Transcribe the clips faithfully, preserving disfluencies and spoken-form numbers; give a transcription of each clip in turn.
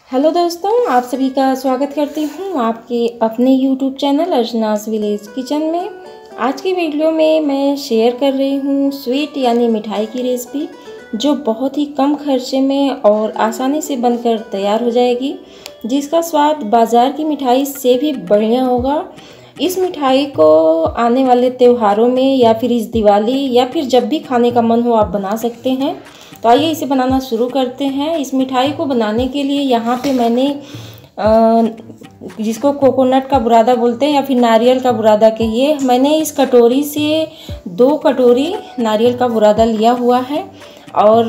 Hello दोस्तों, आप सभी का स्वागत करती हूँ आपके अपने YouTube channel Archana's village kitchen में। आज की वीडियो में मैं शेयर कर रही हूँ स्वीट यानी मिठाई की रेसिपी, जो बहुत ही कम खर्चे में और आसानी से बनकर तैयार हो जाएगी, जिसका स्वाद बाज़ार की मिठाई से भी बढ़िया होगा। इस मिठाई को आने वाले त्योहारों में या फिर इस दिवाली या फिर जब भी खाने का मन हो आप बना सकते हैं। तो आइए इसे बनाना शुरू करते हैं। इस मिठाई को बनाने के लिए यहाँ पे मैंने आ, जिसको कोकोनट का बुरादा बोलते हैं या फिर नारियल का बुरादा कहिए, मैंने इस कटोरी से दो कटोरी नारियल का बुरादा लिया हुआ है। और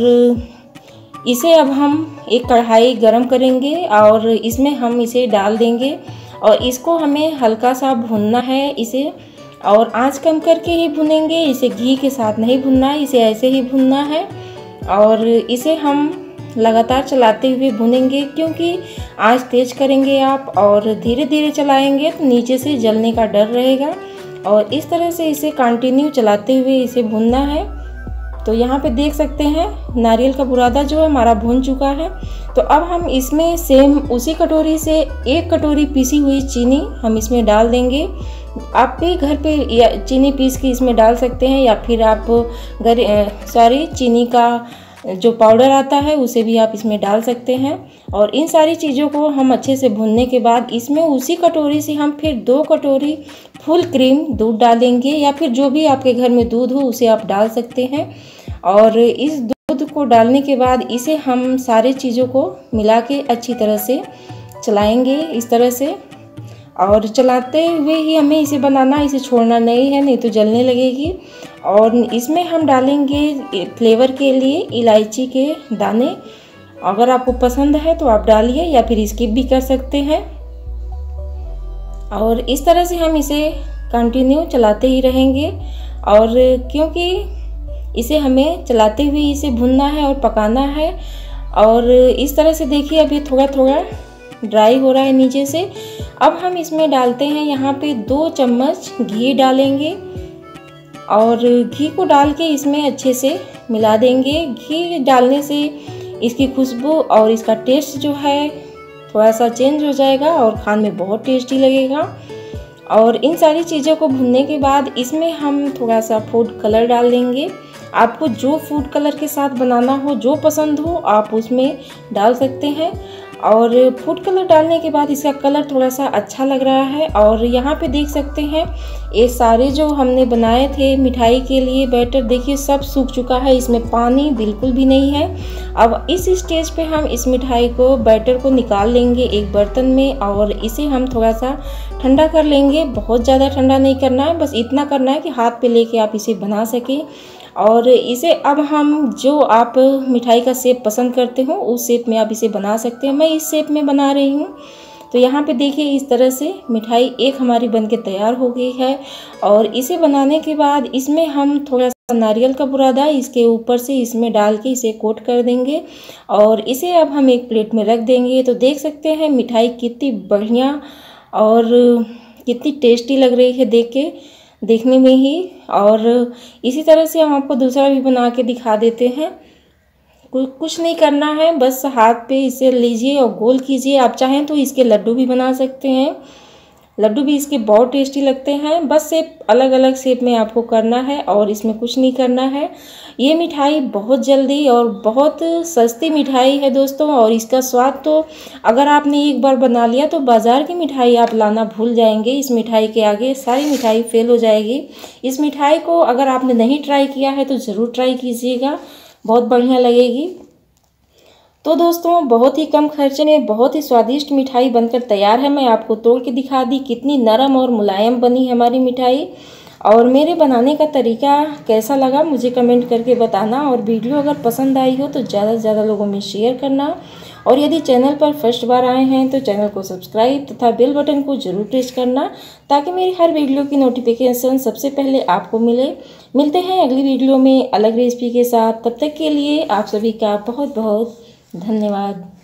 इसे अब हम एक कढ़ाई गरम करेंगे और इसमें हम इसे डाल देंगे और इसको हमें हल्का सा भूनना है इसे, और आंच कम करके ही भुनेंगे। इसे घी के साथ नहीं भुनना है, इसे ऐसे ही भुनना है और इसे हम लगातार चलाते हुए भुनेंगे, क्योंकि आंच तेज करेंगे आप और धीरे धीरे चलाएंगे तो नीचे से जलने का डर रहेगा। और इस तरह से इसे कंटिन्यू चलाते हुए इसे भुनना है। तो यहाँ पे देख सकते हैं नारियल का बुरादा जो है हमारा भुन चुका है। तो अब हम इसमें सेम उसी कटोरी से एक कटोरी पीसी हुई चीनी हम इसमें डाल देंगे। आप भी घर पे या चीनी पीस के इसमें डाल सकते हैं, या फिर आप घर सॉरी चीनी का जो पाउडर आता है उसे भी आप इसमें डाल सकते हैं। और इन सारी चीज़ों को हम अच्छे से भूनने के बाद इसमें उसी कटोरी से हम फिर दो कटोरी फुल क्रीम दूध डालेंगे, या फिर जो भी आपके घर में दूध हो उसे आप डाल सकते हैं। और इस दूध को डालने के बाद इसे हम सारे चीज़ों को मिला के अच्छी तरह से चलाएंगे इस तरह से, और चलाते हुए ही हमें इसे बनाना, इसे छोड़ना नहीं है, नहीं तो जलने लगेगी। और इसमें हम डालेंगे फ्लेवर के लिए इलायची के दाने। अगर आपको पसंद है तो आप डालिए या फिर स्किप भी कर सकते हैं। और इस तरह से हम इसे कंटिन्यू चलाते ही रहेंगे, और क्योंकि इसे हमें चलाते हुए इसे भुनना है और पकाना है। और इस तरह से देखिए अभी थोड़ा थोड़ा ड्राई हो रहा है नीचे से। अब हम इसमें डालते हैं यहाँ पे दो चम्मच घी डालेंगे, और घी को डाल के इसमें अच्छे से मिला देंगे। घी डालने से इसकी खुशबू और इसका टेस्ट जो है थोड़ा सा चेंज हो जाएगा और खाने में बहुत टेस्टी लगेगा। और इन सारी चीज़ों को भुनने के बाद इसमें हम थोड़ा सा फूड कलर डाल देंगे। आपको जो फूड कलर के साथ बनाना हो, जो पसंद हो, आप उसमें डाल सकते हैं। और फूड कलर डालने के बाद इसका कलर थोड़ा सा अच्छा लग रहा है। और यहाँ पे देख सकते हैं ये सारे जो हमने बनाए थे मिठाई के लिए बैटर, देखिए सब सूख चुका है, इसमें पानी बिल्कुल भी नहीं है। अब इस स्टेज पे हम इस मिठाई को बैटर को निकाल लेंगे एक बर्तन में, और इसे हम थोड़ा सा ठंडा कर लेंगे। बहुत ज़्यादा ठंडा नहीं करना है, बस इतना करना है कि हाथ पे लेके आप इसे बना सकें। और इसे अब हम जो आप मिठाई का शेप पसंद करते हो उस शेप में आप इसे बना सकते हैं। मैं इस शेप में बना रही हूँ। तो यहाँ पे देखिए इस तरह से मिठाई एक हमारी बनके तैयार हो गई है। और इसे बनाने के बाद इसमें हम थोड़ा सा नारियल का बुरादा इसके ऊपर से इसमें डाल के इसे कोट कर देंगे, और इसे अब हम एक प्लेट में रख देंगे। तो देख सकते हैं मिठाई कितनी बढ़िया और कितनी टेस्टी लग रही है देख के देखने में ही। और इसी तरह से हम आपको दूसरा भी बना के दिखा देते हैं। कुछ नहीं करना है, बस हाथ पे इसे लीजिए और गोल कीजिए। आप चाहें तो इसके लड्डू भी बना सकते हैं, लड्डू भी इसके बहुत टेस्टी लगते हैं। बस शेप अलग अलग शेप में आपको करना है और इसमें कुछ नहीं करना है। ये मिठाई बहुत जल्दी और बहुत सस्ती मिठाई है दोस्तों, और इसका स्वाद तो अगर आपने एक बार बना लिया तो बाज़ार की मिठाई आप लाना भूल जाएंगे। इस मिठाई के आगे सारी मिठाई फेल हो जाएगी। इस मिठाई को अगर आपने नहीं ट्राई किया है तो ज़रूर ट्राई कीजिएगा, बहुत बढ़िया लगेगी। तो दोस्तों बहुत ही कम खर्चे में बहुत ही स्वादिष्ट मिठाई बनकर तैयार है। मैं आपको तोड़ के दिखा दी कितनी नरम और मुलायम बनी है हमारी मिठाई। और मेरे बनाने का तरीका कैसा लगा मुझे कमेंट करके बताना, और वीडियो अगर पसंद आई हो तो ज़्यादा से ज़्यादा लोगों में शेयर करना। और यदि चैनल पर फर्स्ट बार आए हैं तो चैनल को सब्सक्राइब तथा बेल बटन को जरूर प्रेस करना, ताकि मेरी हर वीडियो की नोटिफिकेशन सबसे पहले आपको मिले। मिलते हैं अगली वीडियो में अलग रेसिपी के साथ। तब तक के लिए आप सभी का बहुत बहुत धन्यवाद।